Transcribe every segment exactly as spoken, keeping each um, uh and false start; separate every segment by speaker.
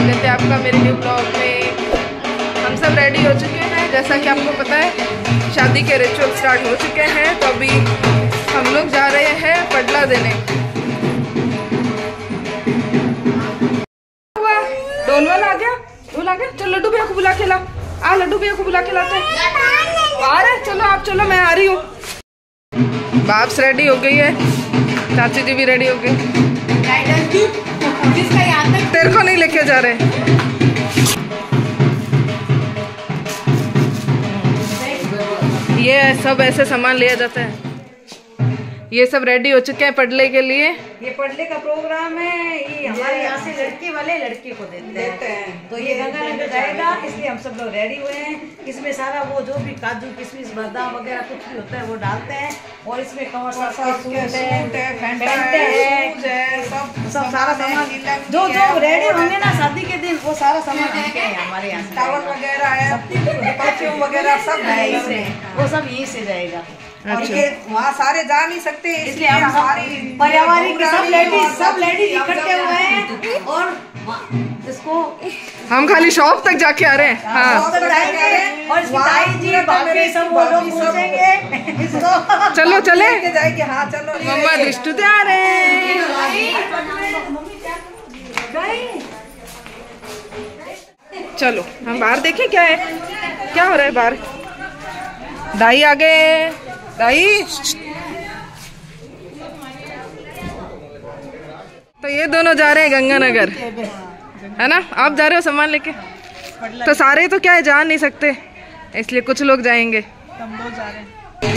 Speaker 1: स्वागत है आपका मेरे न्यू ब्लॉग में। हम सब रेडी हो चुके हैं, जैसा कि आपको पता है शादी के रिचुअल स्टार्ट हो चुके हैं। तो अभी हम लोग जा रहे हैं पटला देने। डोल वाला आ गया, डोल आ गया। चलो लड्डू भैया को बुला के ला, आ लड्डू भैया को बुला के लाते हैं। आ रहे, चलो आप चलो, मैं आ रही हूँ। बाप्स रेडी हो गई है, चाची जी भी रेडी हो गई। तेरे को नहीं लेके जा रहे। ये सब ऐसे सामान लिया जाता है। ये सब रेडी हो चुके हैं पटले के लिए।
Speaker 2: ये पटले का प्रोग्राम है, ये हमारे यहाँ से लड़के वाले लड़के को देते हैं, देते हैं। तो ये गंगानगर जाएगा, इसलिए हम सब लोग रेडी हुए हैं। इसमें सारा वो जो भी काजू किशमिश बादाम वगैरह कुछ भी होता है वो डालते हैं। और इसमें कमर साहब का सूट है, सब सब सारा सामान जो जो रेडी होंगे ना शादी के दिन, वो सारा सामान हमारे यहाँ से, टावल वगैरह है, परफ्यूम वगैरह सब है इसमें, वो सब यहीं से जाएगा। और ये वहाँ सारे जा नहीं सकते, इसलिए हम हमारी पर्यावरण के सब लेडीज सब लेडीज इकट्ठे हुए हैं। और इसको
Speaker 1: हम खाली शॉप तक जाके आ रहे हैं। हाँ,
Speaker 2: और ताई जी बाकी सब वो लोग पूछेंगे इसको।
Speaker 1: चलो चले
Speaker 2: जाएंगे। हाँ चलो,
Speaker 1: मम्मा दृष्टि आ रहे हैं। चलो हम बाहर देखें क्या है, क्या हो रहा है बाहर। दाई आ गए, दाई। तो ये दोनों जा रहे हैं गंगानगर, है ना। आप जा रहे हो सामान लेके, तो सारे तो क्या है जा नहीं सकते, इसलिए कुछ लोग जाएंगे।
Speaker 2: हम लोग जा रहे हैं।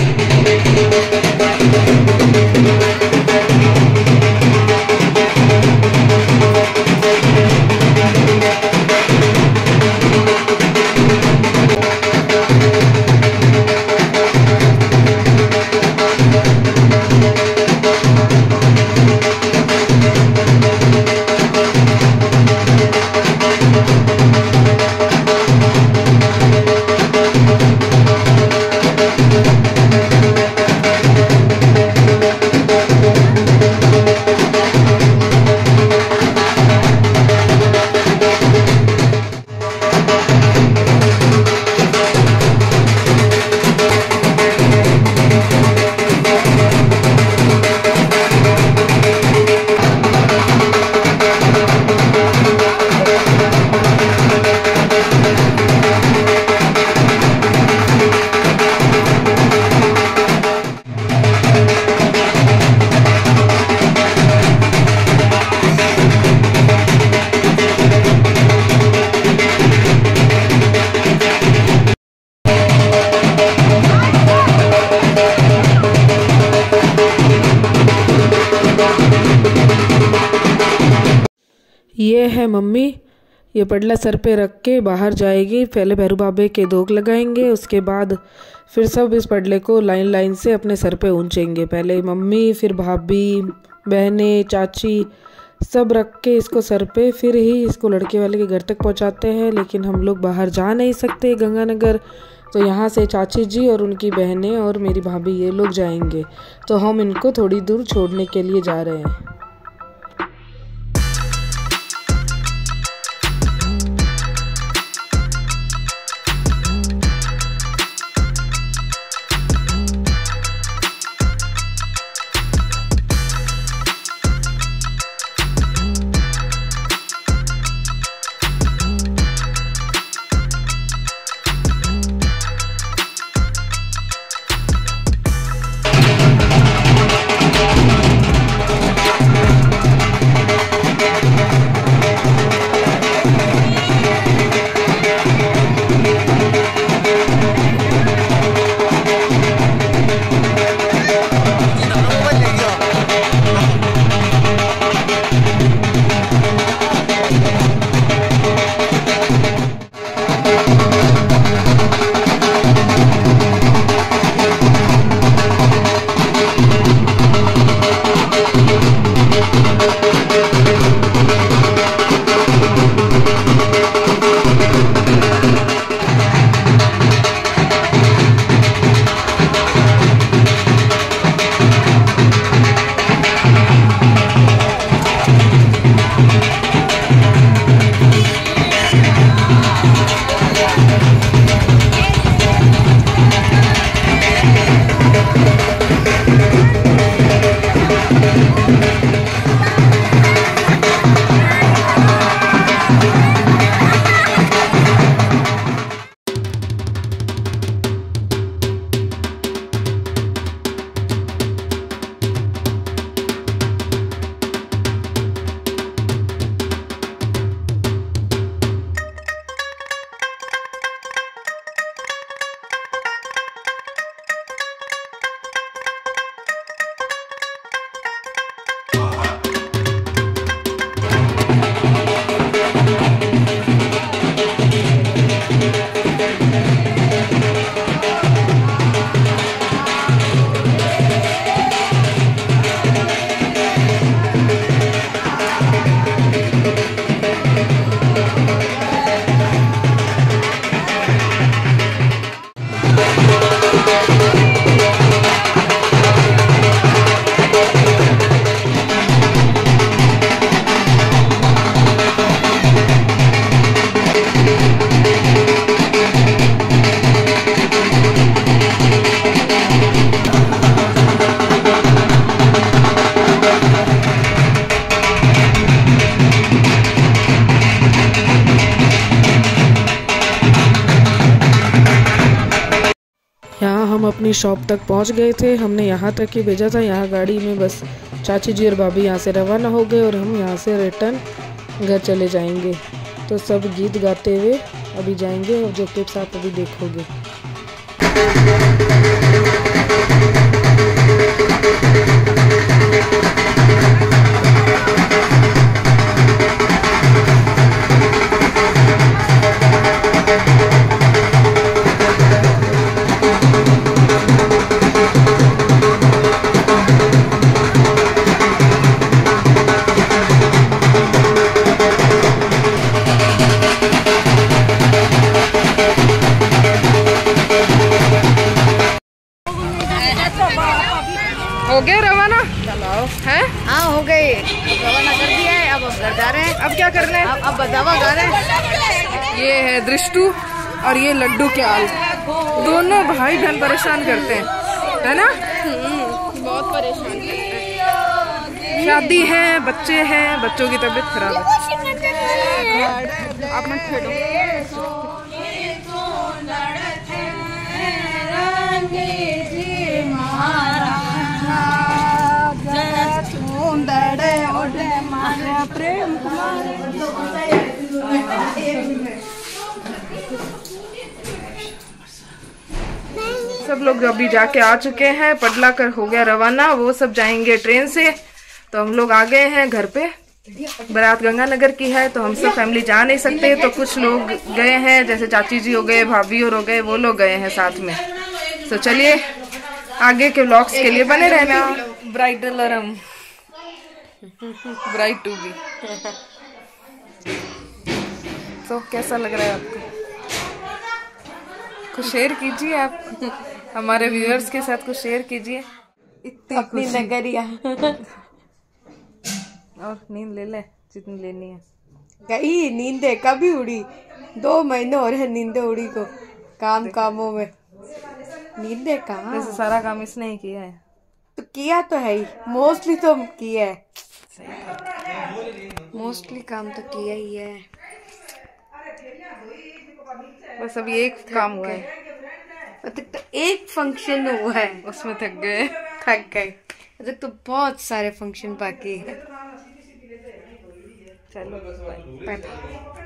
Speaker 1: ये है मम्मी, ये पटला सर पे रख के बाहर जाएगी। पहले भैरू बाबे के धोख लगाएंगे, उसके बाद फिर सब इस पटले को लाइन लाइन से अपने सर पे ऊंचेंगे। पहले मम्मी, फिर भाभी, बहनें, चाची, सब रख के इसको सर पे, फिर ही इसको लड़के वाले के घर तक पहुंचाते हैं। लेकिन हम लोग बाहर जा नहीं सकते गंगानगर, तो यहाँ से चाची जी और उनकी बहनें और मेरी भाभी ये लोग जाएंगे। तो हम इनको थोड़ी दूर छोड़ने के लिए जा रहे हैं। हम अपनी शॉप तक पहुंच गए थे। हमने यहाँ तक ही भेजा था, यहाँ गाड़ी में बस चाची जी और भाभी यहाँ से रवाना हो गए और हम यहाँ से रिटर्न घर चले जाएंगे। तो सब गीत गाते हुए अभी जाएंगे और जो क्लिप्स आप अभी देखोगे।
Speaker 3: हो गए रवाना? है?
Speaker 2: हाँ हो गए, रवाना कर दिया है। अब हम घर जा रहे हैं।
Speaker 3: अब क्या कर रहे हैं?
Speaker 2: अब अब बदावा गा रहे हैं।
Speaker 3: ये है दृष्टु और ये लड्डू के आल, दोनों भाई बहन परेशान करते हैं, है ना? बहुत परेशान करते हैं। शादी है, बच्चे हैं, बच्चों की तबीयत खराब है। आप मत खेलो। सब लोग अभी जाके आ चुके हैं, पडला कर हो गया रवाना, वो सब जाएंगे ट्रेन से। तो हम लोग आ गए हैं घर पे। बारात गंगानगर की है तो हम सब फैमिली जा नहीं सकते, तो कुछ लोग गए हैं, जैसे चाची जी हो गए, भाभी और हो गए, वो लोग गए हैं साथ में। तो चलिए आगे के व्लॉग्स के लिए बने रहना। ब्राइडल और हम ब्राइड टू बी। तो कैसा लग रहा है आपको? कुछ शेयर कीजिए आप हमारे व्यूअर्स के साथ, कुछ शेयर कीजिए।
Speaker 2: इतनी अपनी नगरिया
Speaker 3: और नींद ले ले जितनी लेनी है।
Speaker 2: गई नींदे कभी उड़ी, दो महीने हो रहे नींदे उड़ी को, काम कामों में नींदे कहाँ।
Speaker 3: वैसे सारा काम इसने ही किया है।
Speaker 2: तो किया तो है ही, मोस्टली तो किया है, मोस्टली काम तो किया ही है।
Speaker 3: बस अभी एक काम हुआ है,
Speaker 2: तक तो एक फंक्शन हुआ है,
Speaker 3: उसमें थक गए
Speaker 2: थक गए। तक तो बहुत सारे फंक्शन बाकी है।
Speaker 3: चलो बाय बाय।